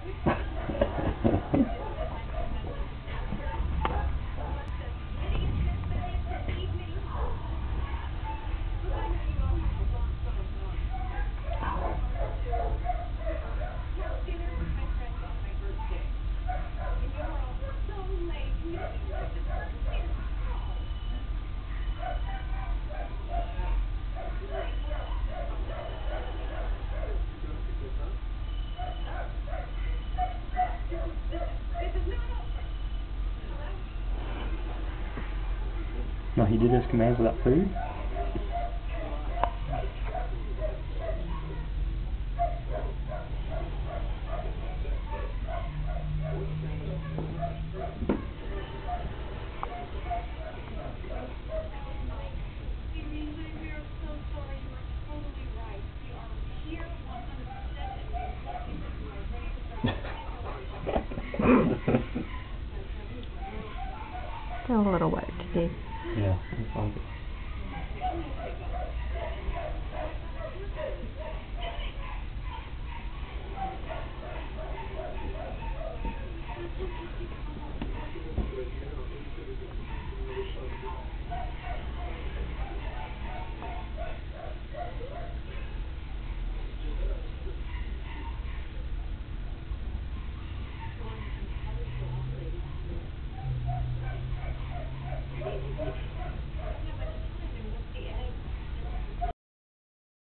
No, he did his commands without food? Still a little work to do. Yeah, it's like it.